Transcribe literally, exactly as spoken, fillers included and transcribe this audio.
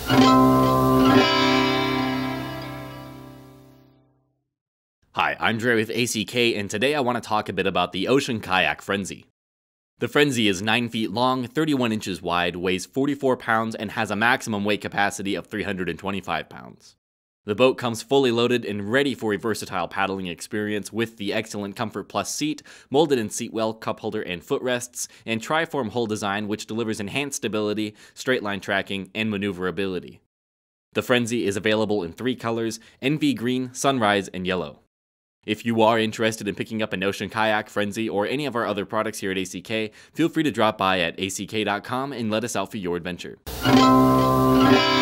Hi, I'm Dre with A C K, and today I want to talk a bit about the Ocean Kayak Frenzy. The Frenzy is nine feet long, thirty-one inches wide, weighs forty-four pounds, and has a maximum weight capacity of three hundred twenty-five pounds. The boat comes fully loaded and ready for a versatile paddling experience with the excellent Comfort Plus seat, molded in seat well, cup holder, and footrests, and tri-form hull design which delivers enhanced stability, straight line tracking, and maneuverability. The Frenzy is available in three colors: Envy Green, Sunrise, and Yellow. If you are interested in picking up an Ocean Kayak Frenzy or any of our other products here at A C K, feel free to drop by at A C K dot com and let us out for your adventure.